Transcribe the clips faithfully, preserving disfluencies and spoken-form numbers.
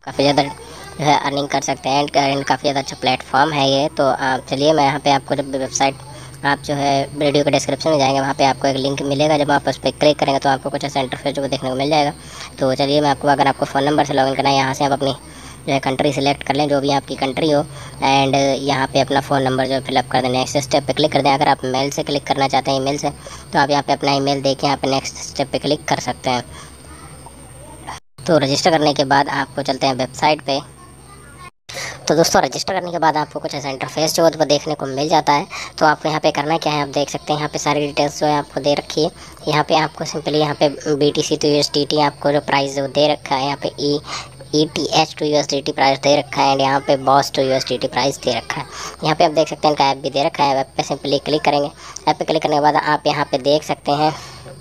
काफ़ी ज़्यादा जो है अर्निंग कर सकते हैं एंड काफ़ी ज़्यादा अच्छा प्लेटफॉर्म है ये। तो आप चलिए मैं यहाँ पे आपको जब वेबसाइट आप जो है वीडियो के डिस्क्रिप्शन में जाएंगे, वहाँ पे आपको एक लिंक मिलेगा। जब आप उस पर क्लिक करेंगे तो आपको कुछ ऐसा इंटरफेस जो देखने को मिल जाएगा। तो चलिए मैं आपको, अगर आपको फ़ोन नंबर से लॉगिन करना है, यहाँ से आप अपनी जो है कंट्री सिलेक्ट कर लें, जो भी आपकी कंट्री हो, एंड यहाँ पे अपना फ़ोन नंबर जो फिलअप कर दें। नेक्स्ट स्टेप पे क्लिक कर दें। अगर आप मेल से क्लिक करना चाहते हैं, ईमेल से, तो आप यहाँ पे अपना ईमेल देके यहाँ पे नेक्स्ट स्टेप पे क्लिक कर सकते हैं। तो रजिस्टर करने के बाद आपको चलते हैं वेबसाइट पे। तो दोस्तों रजिस्टर करने के बाद आपको कुछ ऐसा इंटरफेस जो है वो देखने को मिल जाता है। तो आपको यहाँ पे करना क्या है, आप देख सकते हैं यहाँ पे सारी डिटेल्स जो है आपको दे रखी है। यहाँ पे आपको सिंपली यहाँ पे B T C to U S D T आपको जो प्राइस जो दे रखा है, यहाँ पे E E T H to U S D T price दे रखा है, एंड यहाँ पे boss to U S D T price दे रखा है। यहाँ पे आप देख सकते हैं इनका ऐप भी दे रखा है। ऐप पे सिंपली क्लिक करेंगे। ऐप पे क्लिक करने के बाद आप यहाँ पे देख सकते हैं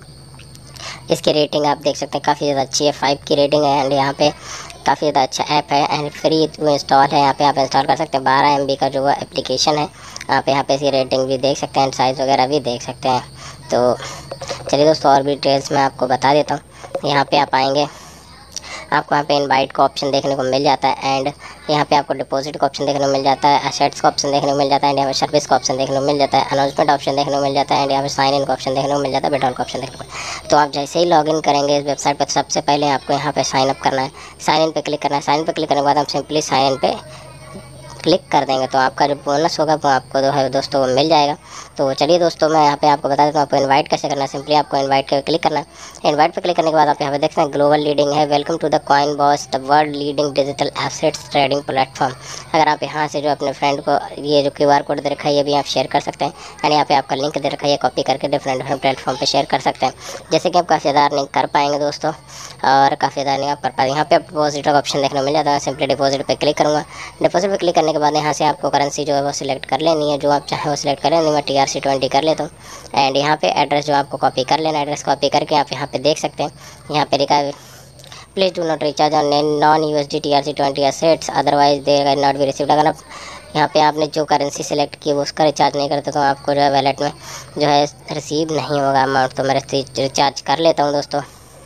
इसकी रेटिंग आप देख सकते हैं काफ़ी ज़्यादा अच्छी है, फाइव की रेटिंग है। एंड यहाँ पे काफ़ी ज़्यादा अच्छा ऐप है एंड फ्री इंस्टॉल है। यहाँ पे आप इंस्टॉल कर सकते हैं। बारह एम बी का जो एप्लीकेशन है। आप यहाँ पे इसकी रेटिंग भी देख सकते हैं, साइज़ वगैरह भी देख सकते हैं। तो चलिए दोस्तों और भी डिटेल्स मैं आपको बता देता हूँ। यहाँ पे आप आएंगे, आपको यहाँ पे इनवाइट का ऑप्शन देखने को मिल जाता है, एंड यहाँ पे आपको डिपॉजिट का ऑप्शन देखने को मिल जाता है, एसेट्स का ऑप्शन देखने को मिल जाता है, एंड यहाँ पे सर्विस का ऑप्शन देखने को मिल जाता है, अनाउंसमेंट ऑप्शन देखने को मिल जाता है, एंड यहाँ पे साइन इन का ऑप्शन देखने को मिल जाता है, विड्रॉल का ऑप्शन देखने को। तो आप जैसे ही लॉगिन करेंगे इस वेबसाइट पर, तो सबसे पहले आपको यहाँ पे साइन अप करना है। साइन इन पे क्लिक करना है। साइन इन पे क्लिक करने के बाद आप सिंपली साइन इन पे क्लिक कर देंगे तो आपका जो बोनस होगा वो आपको जो है दोस्तों वो मिल जाएगा। तो चलिए दोस्तों मैं यहाँ पे आपको बता देता हूँ आपको इनवाइट कैसे करना है। सिंपली आपको इनवाइट पे क्लिक करना है। इनवाइट पे क्लिक करने के बाद आप यहाँ पे देखते हैं ग्लोबल लीडिंग है, welcome to the coin boss, the world leading digital assets trading platform. अगर आप यहाँ से जो अपने फ्रेंड को ये जो क्यू आर कोड दे रखा है ये भी आप शेयर कर सकते हैं, एंड यहाँ पे आपका लिंक दे रखा है, कॉपी करके डिफरेंट डिफरेंट प्लेटफॉर्म पे शेयर कर सकते हैं, जैसे कि आप काफ़ी ज़्यादा अर्निंग कर पाएंगे दोस्तों, और काफ़ी ज़्यादा अर्निंग आप कर पाएंगे। यहाँ पे डिपॉजिट का ऑप्शन देखने को मिल जाता है। सिंपली डिपॉजिट पे क्लिक करूँगा। डिपॉजिट पे क्लिक करने के बाद यहाँ से आपको करेंसी जो है वो सिलेक्ट कर लेनी है, जो आप चाहें वो सिलेक्ट करें। मैं टी आर सी ट्वेंटी कर लेता हूँ। एंड यहाँ पे एड्रेस जो आपको कॉपी कर लेना, एड्रेस कॉपी करके आप यहाँ पे देख सकते हैं, यहाँ पे लिखा है please do not recharge on non U S D T R C twenty assets otherwise they not be received. अगर आप यहाँ पे आपने जो करेंसी सेलेक्ट की वो उसका रिचार्ज नहीं करते तो आपको जो है वैलेट में जो है रिसीव नहीं होगा अमाउंट। तो मैं रिचार्ज कर लेता हूँ दोस्तों।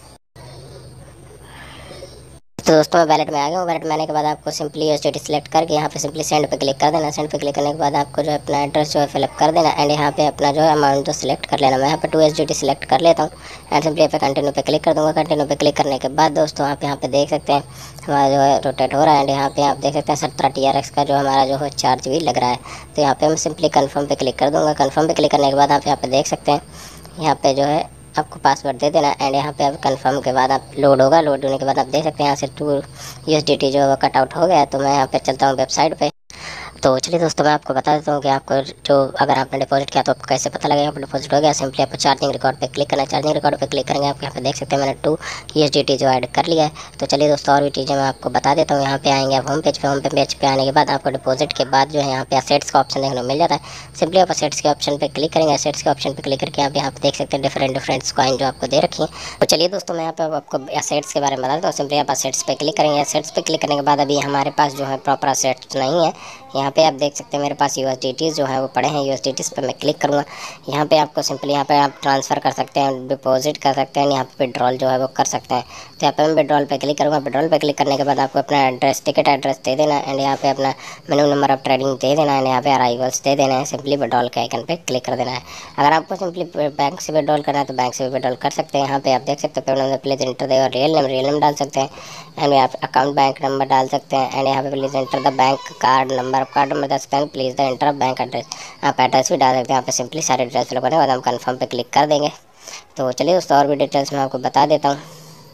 तो दोस्तों मैं वैलेट में आ गया हूँ। वैलेट में आने के बाद आपको simply U S D T select करके यहाँ पे सिंपली सेंड पे क्लिक कर देना। सेंड पे क्लिक करने के बाद आपको जो है अपना एड्रेस जो है फिलअप कर देना, एंड यहाँ पे अपना जो है अमाउंट जो सिलेक्ट कर लेना। मैं यहाँ पे to S D T select कर लेता हूँ, एंड सिंपली यहाँ पे कंटिन्यू पे क्लिक कर दूँगा। कंटिन्यू पे क्लिक करने के बाद दोस्तों आप यहाँ पे देख सकते हैं हमारा जो है रोटेट हो रहा है, एंड यहाँ पे आप देख सकते हैं सत्रह टी आर एक्स का जो हमारा जो है चार्ज भी लग रहा है। तो यहाँ पे हम सिंपली कन्फर्म पे क्लिक कर दूँगा। कन्फर्म पे क्लिक करने के बाद आप यहाँ पे देख सकते हैं यहाँ पे जो है आपको पासवर्ड दे देना, एंड यहाँ पे आप कंफर्म के बाद आप लोड होगा। लोड होने के बाद आप देख सकते हैं यहाँ से to U S D T जो कट आउट हो गया है। तो मैं यहाँ पे चलता हूँ वेबसाइट पे। तो चलिए दोस्तों मैं आपको बता देता हूँ कि आपको जो अगर आपने डिपॉजिट किया तो आपको कैसे पता लगेगा आपको डिपॉजिट हो गया। सिंपली आपको चार्जिंग रिकॉर्ड पे क्लिक करना है। चार्जिंग रिकॉर्ड पे क्लिक करेंगे आप यहाँ पे देख सकते हैं मैंने to U S D T जो ऐड कर लिया है। तो चलिए दोस्तों और भी चीज़ें मैं आपको बता देता हूँ। यहाँ पे आएंगे आप होम पेज पे। होम पेज पे आने के बाद आपको डिपॉजिट के बाद जो है यहाँ पे एसेट्स का ऑप्शन देखने को मिल जाता है। सिंपली आप एसेट्स के ऑप्शन पे क्लिक करेंगे। एसेट्स के ऑप्शन पे क्लिक करके आप यहाँ पे देख सकते हैं डिफरेंट डिफरेंट कॉइन जो आपको दे रखी है। तो चलिए दोस्तों मैं यहाँ पे आपको एसेट्स के बारे में बता देता हूँ। सिंपली आप एसेट्स पे क्लिक करेंगे। एसेट्स पे क्लिक करने के बाद अभी हमारे पास जो है प्रॉपर एसेट्स नहीं है। यहाँ पे आप देख सकते हैं मेरे पास यू एस डी टी जो है वो पड़े हैं। यू एस डी टी पे मैं क्लिक करूँगा। यहाँ पे आपको सिंपली यहाँ पे आप ट्रांसफ़र कर सकते हैं, डिपॉजिट कर सकते हैं, यहाँ पे विड्रॉल जो है वो कर सकते हैं। तो यहाँ पे मैं विड्रॉल पे क्लिक करूँगा। विड्रॉल पे क्लिक करने के बाद आपको अपना एड्रेस, टिकट एड्रेस दे देना, एंड यहाँ पे अपना मिनिमम नंबर ऑफ ट्रेडिंग दे देना, एंड यहाँ पे अराइवल्स दे देना है। सिंपली विड्रॉल के आइकन पे क्लिक कर देना है। अगर आपको सिंपली बैंक से विड्रॉल करना है तो बैंक से भी विड्रॉल कर सकते हैं। यहाँ पे आप देख सकते हैं please enter the real name, real name डाल सकते हैं, एंड यहाँ पे अकाउंट बैंक नंबर डाल सकते हैं, एंड यहाँ पे please enter the bank card number, card number डाल सकते हैं, please the enter bank address. आप एड्रेस भी डाल सकते हैं। यहाँ पे सिंपली सारे डिटेल्स फिल करने के बाद हम कन्फर्म पे क्लिक कर देंगे। तो चलिए दोस्तों और भी डिटेल्स मैं आपको बता देता हूँ।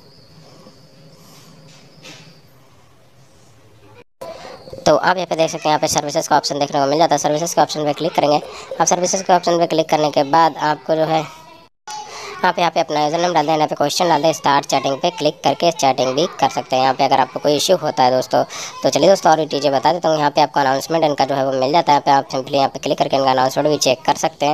तो आप यहाँ पे देख सकते हैं यहाँ पे सर्विसेज का ऑप्शन देखने को मिल जाता है। सर्विसेज के ऑप्शन पे क्लिक करेंगे। आप सर्विसेज के ऑप्शन पे क्लिक करने के बाद आपको जो है आप यहाँ पे अपना यूजर नेम डाल दें, यहाँ पे क्वेश्चन डाल दें, स्टार्ट चैटिंग पे क्लिक करके चैटिंग भी कर सकते हैं यहाँ पे अगर आपको कोई इश्यू होता है दोस्तों। तो चलिए दोस्तों और भी चीज़ें बता देता हूँ। यहाँ पे आपको अनाउंसमेंट इनका जो है वो मिल जाता है। यहाँ पे आप सिंपली यहाँ पे क्लिक करके इनका अनाउंसमेंट भी चेक कर सकते हैं।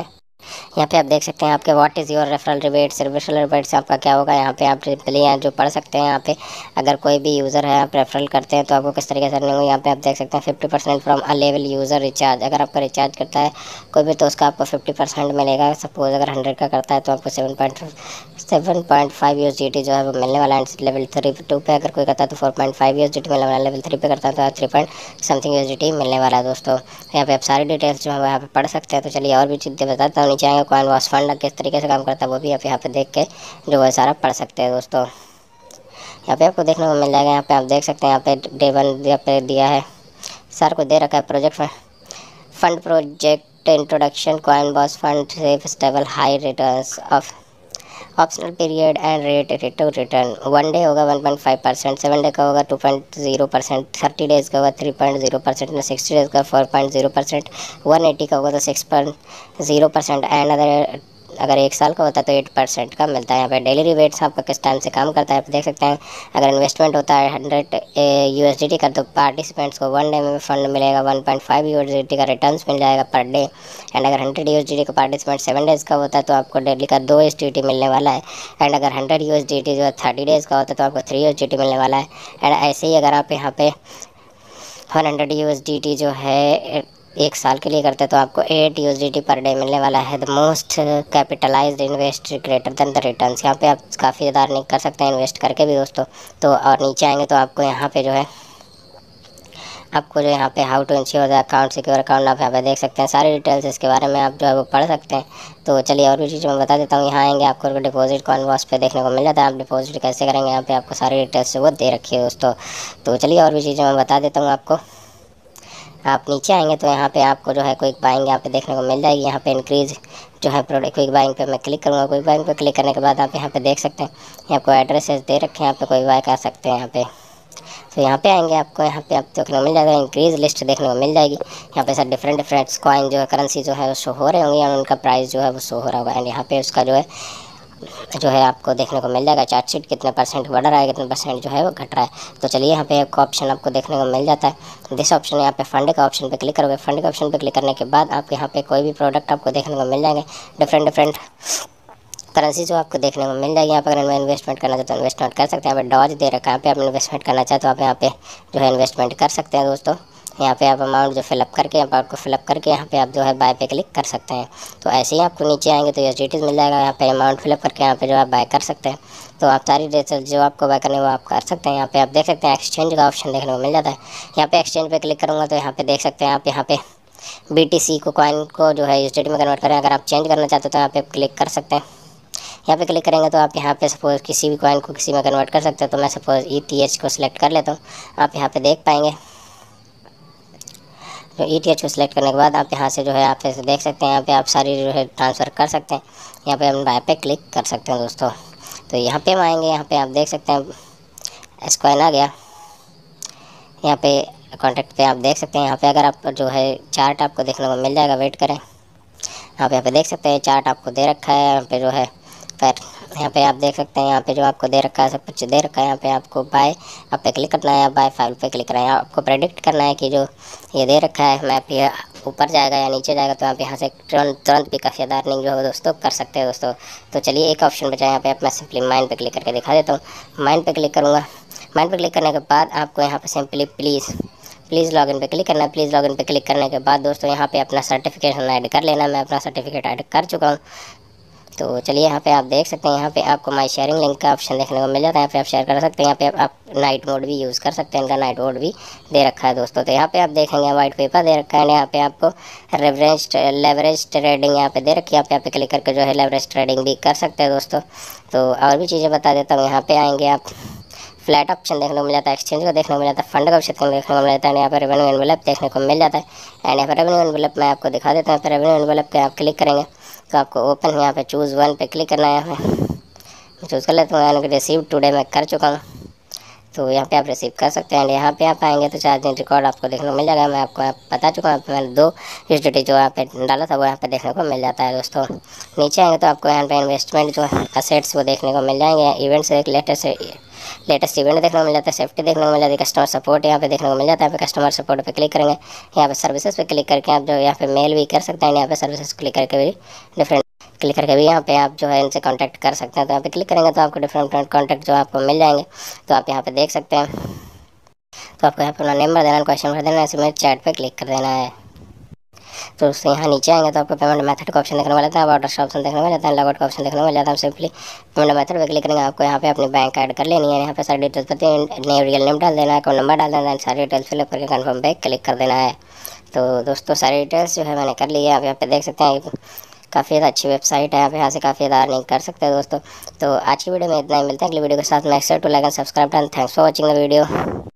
यहाँ पे आप देख सकते हैं आपके what is your referral rebates, referral rebates आपका क्या होगा। यहाँ पे आप सिंपली यहाँ जो पढ़ सकते हैं, यहाँ पे अगर कोई भी यूज़र है आप रेफरल करते हैं तो आपको किस तरीके से अर्निंग होगी। यहाँ पे आप देख सकते हैं fifty percent from a level user recharge, अगर आपका रिचार्ज करता है कोई भी तो उसका आपको फिफ्टी परसेंट मिलेगा। सपोज अगर हंड्रेड का करता है तो आपको seven point seven point five U S D T जो है वो मिलने वाला है। लेवल थ्री टू पे अगर कोई करता है तो four point five U S D T मिलने वाला है। लेवल थ्री पे करता है तो three point something U S D T मिलने वाला है दोस्तों। यहाँ पे आप सारी डिटेल्स जो है वो यहाँ पे पढ़ सकते हैं। तो चलिए और भी चीज़ें बताता हूँ। नीचे आएंगे कॉइन वॉश फंड किस तरीके से काम करता है वो भी आप यहाँ पे देख के जो है सारा पढ़ सकते हैं दोस्तों। यहाँ पे आपको देखने को मिल जाएगा। यहाँ पे आप देख सकते हैं यहाँ पे डे वन यहाँ पे दिया है, सर को दे रखा है project fund project introduction coin boss fund safe stable high returns of optional period and rate rate to return. One day होगा one point five percent, seven day का होगा two point zero percent, thirty days का होगा three point zero percent, sixty days का four point zero percent, one eighty का होगा तो six point zero percent and अगर अगर एक साल का होता है तो एट परसेंट का मिलता है। यहाँ पे डेली रिबेट्स आपका किस टाइम से काम करता है आप देख सकते हैं। अगर इन्वेस्टमेंट होता है hundred U S D T का तो पार्टिसिपेंट्स को वन डे में फंड मिलेगा one point five U S D T का रिटर्न्स मिल जाएगा पर डे। एंड अगर hundred U S D T का पार्टिसिपेंट सेवन डेज़ का होता है तो आपको डेली का दो एस डी टी मिलने वाला है। एंड अगर hundred U S D T जो है थर्टी डेज़ का होता है तो आपको three U S D T मिलने वाला है। एंड ऐसे ही अगर आप यहाँ पे one hundred U S D T जो है एक साल के लिए करते हैं तो आपको eight U S D T per day मिलने वाला है। The most capitalised invest greater than the returns. यहाँ पे आप काफ़ी ज़्यादा अर्निंग कर सकते हैं इन्वेस्ट करके भी दोस्तों। तो और नीचे आएंगे तो आपको यहाँ पे जो है आपको जो यहाँ पे how to ensure the account secure account आप यहाँ पे देख सकते हैं। सारी डिटेल्स इसके बारे में आप जो है वो पढ़ सकते हैं। तो चलिए और भी चीज़ मैं बता देता हूँ। यहाँ आएंगे आपको डिपॉजिट कॉइन वॉश पे देखने को मिल जाता है। आप डिपॉजिट कैसे करेंगे यहाँ पे आपको सारी डिटेल्स वो दे रखी है दोस्तों। तो चलिए और भी चीज़ें मैं बता देता हूँ आपको। आप नीचे आएंगे तो यहाँ पे आपको जो है क्विक बाइंग यहाँ पे देखने को मिल जाएगी। यहाँ पे इंक्रीज जो है प्रोडक्ट क्विक बाइंग पे मैं क्लिक करूँगा। क्विक बाइंग पे क्लिक करने के बाद आप यहाँ पे देख सकते हैं यहाँ आपको एड्रेसेस दे रखे हैं, यहाँ पे क्विक बाय कर सकते हैं यहाँ पे। तो यहाँ पे आएंगे आपको यहाँ पे आप देखने को मिल जाएगा इंक्रीज लिस्ट देखने को मिल जाएगी। यहाँ पे सर डिफरेंट डिफरेंट कॉइन जो है करेंसी जो है वो शो हो रहे होंगे और उनका प्राइस जो है वो शो हो रहा होगा। एंड यहाँ पे उसका जो है जो है आपको देखने को मिल जाएगा चार्ट शीट कितने परसेंट बढ़ रहा है कितने परसेंट जो है वो घट रहा है। तो चलिए यहाँ पे एक ऑप्शन आपको देखने को मिल जाता है। दिस ऑप्शन यहाँ पे फंड का ऑप्शन पे क्लिक करोगे। फंड के ऑप्शन पे क्लिक करने के बाद आप यहाँ पे कोई भी प्रोडक्ट आपको देखने को मिल जाएंगे। डिफरेंट डिफरेंट करेंसी जो आपको देखने को मिल जाएगी। यहाँ पर अगर इन्वेस्टमेंट करना चाहते हो इन्वेस्टमेंट कर सकते हैं। यहाँ पे डॉज दे रखा है, यहाँ पे आप इन्वेस्टमेंट करना चाहते हो आप यहाँ पे जो है इन्वेस्टमेंट कर सकते हैं दोस्तों। यहाँ पे आप अमाउंट जो फिलअप करके अमाउंट को फिलअप करके यहाँ पे आप जो है बाय पे क्लिक कर सकते हैं। तो ऐसे ही आपको नीचे आएंगे तो एस डी टीज़ मिल जाएगा। यहाँ पे अमाउंट फिलअप करके यहाँ पे जो आप बाय कर सकते हैं। तो आप सारी डिटेल्स जो आपको बाय करने वो आप कर सकते हैं। यहाँ पे आप देख सकते हैं एक्सचेंज का ऑप्शन देखने को मिल जाता है। यहाँ पे एक्सचेंज पे क्लिक करूँगा तो यहाँ पे देख सकते हैं आप यहाँ पे बी टी सी को कॉइन को जो है यूएसडीटी में कन्वर्ट करें। अगर आप चेंज करना चाहते हो तो यहाँ पे क्लिक कर सकते हैं। यहाँ पे क्लिक करेंगे तो आप यहाँ पे सपोज किसी भी कॉइन को किसी में कन्वर्ट कर सकते हैं। तो मैं सपोज ई टी एच को सिलेक्ट कर लेता हूँ। आप यहाँ पे देख पाएंगे जो ई टी एच को सिलेक्ट करने के बाद आप यहाँ से जो है आप ऐसे देख सकते हैं यहाँ पे आप सारी जो है ट्रांसफ़र कर सकते हैं। यहाँ पे हम बाय पे क्लिक कर सकते हैं दोस्तों। तो यहाँ पे हम आएंगे, यहाँ पे आप देख सकते हैं एस कॉइन आ गया। यहाँ पे कॉन्टैक्ट पे आप देख सकते हैं यहाँ पे अगर आप जो है चार्ट आपको देखने को मिल जाएगा। वेट करें, आप यहाँ पे देख सकते हैं चार्ट आपको दे रखा है। यहाँ पे जो है फिर यहाँ पे आप देख सकते हैं यहाँ पे जो आपको दे रखा है सब कुछ दे रखा है। यहाँ पे आपको बाय आप पे क्लिक करना है, बाय फाइल पे क्लिक करना है। आपको प्रेडिक्ट करना है कि जो ये दे रखा है मैप ये ऊपर जाएगा या नीचे जाएगा। तो आप यहाँ से तुरंत तुरंत भी काफ़ी ज़्यादा अर्निंग जो है दोस्तों कर सकते हैं दोस्तों। तो चलिए एक ऑप्शन बचा है यहाँ पे आप मैं सिंपली माइंड पे क्लिक करके दिखा देता हूँ। माइंड पे क्लिक करूँगा। माइंड पे क्लिक करने के बाद आपको यहाँ पे सिंपली प्लीज़ प्लीज़ लॉगिन पे क्लिक करना है। प्लीज़ लॉगिन पे क्लिक करने के बाद दोस्तों यहाँ पे अपना सर्टिफिकेशन ऐड कर लेना। मैं अपना सर्टिफिकेट ऐड कर चुका हूँ। तो चलिए यहाँ पे आप देख सकते हैं यहाँ पे आपको माई शेयरिंग लिंक का ऑप्शन देखने को मिल जाता है। यहाँ पे आप शेयर कर सकते हैं। यहाँ पे आप नाइट मोड भी यूज़ कर सकते हैं। इनका नाइट मोड भी दे रखा है दोस्तों। तो यहाँ पे आप देखेंगे वाइट पेपर दे रखा है। यहाँ पे आपको लेवरेज लेवरेज ट्रेडिंग यहाँ पे दे रखी है। आप यहाँ पे क्लिक करके जो है लेवरेज ट्रेडिंग भी कर सकते हैं दोस्तों। तो और भी चीज़ें बता देता हूँ। यहाँ पे आएंगे आप फ्लैट ऑप्शन देखने को मिल जाता है, एक्सचेंज का देखने को मिल जाता है, फंड का ऑप्शन देखने को मिल जाता है। यहाँ पर रेवेन्यू एनवेलप देखने को मिल जाता है। एंड यहाँ पर रेवेन्यू एनवेलप मैं आपको दिखा देता हूँ। यहाँ पर रेवेन्यू एनवेलप पे आप क्लिक करेंगे तो आपको ओपन यहाँ पे चूज़ वन पे क्लिक करना है। यहाँ पे चूज़ कर लेता हूँ। यानी कि रिसीव टुडे मैं कर चुका हूँ। तो यहाँ पे आप रिसीव कर सकते हैं। यहाँ पे आप आएंगे तो चार्जिंग रिकॉर्ड आपको देखने को मिल जाएगा। मैं आपको आप बता चुका हूँ। मैंने दो यूएसडीटी जो यहाँ पे डाला था वो यहाँ पे देखने को मिल जाता है दोस्तों। नीचे आएंगे तो आपको यहाँ पे इन्वेस्टमेंट जो असेट्स वो देखने को मिल जाएंगे। इवेंट से रिलेटेड से लेटेस्ट इवेंट देखने को मिल जाता है, सेफ्टी देखने को मिल जाती है, कस्टमर सपोर्ट यहाँ पे देखने को मिल जाता है। यहाँ पे कस्टमर सपोर्ट पे क्लिक करेंगे, यहाँ पे सर्विसेज पे क्लिक करके आप जो यहाँ पे मेल भी कर सकते हैं। यहाँ पे सर्विसेज क्लिक करके भी डिफरेंट क्लिक करके भी यहाँ पे आप जो है इनसे कांटेक्ट कर सकते हैं। तो यहाँ पे क्लिक करेंगे तो आपको डिफरेंट कॉन्टैक्ट जो आपको मिल जाएंगे, तो आप यहाँ पे देख सकते हैं। तो आपको यहाँ पे अपना नेम भर देना है, क्वेश्चन भर देना है, इसमें चैट पे क्लिक कर देना है। तो उससे यहाँ नीचे आएंगे तो आपको पेमेंट मेथड का ऑप्शन देखने को मिलता है, ऑर्डर का ऑप्शन देखने को मिलता है, लॉगआउट का ऑप्शन देखने को मिल जाता है। सिंपली पेमेंट मेथड पे क्लिक करेंगे, आपको यहाँ पे अपनी बैंक ऐड कर लेनी है। यहाँ पे सारी डिटेल्स पता है, नेम रियल नेम डाल देना है, अकाउंट नंबर डाल देना है, सारी डिटेल्स फिलअप करके कन्फर्म पे क्लिक कर देना है। तो दोस्तों सारी डिटेल्स जो है मैंने कर ली है। आप यहाँ पे देख सकते हैं काफ़ी ज़्यादा अच्छी वेबसाइट है, आप यहाँ से काफ़ी ज़्यादा अर्निंग कर सकते हैं दोस्तों। तो आज की वीडियो में इतना ही, मिलते हैं अगली वीडियो के साथ। Next to like and subscribe and thanks for watching the video.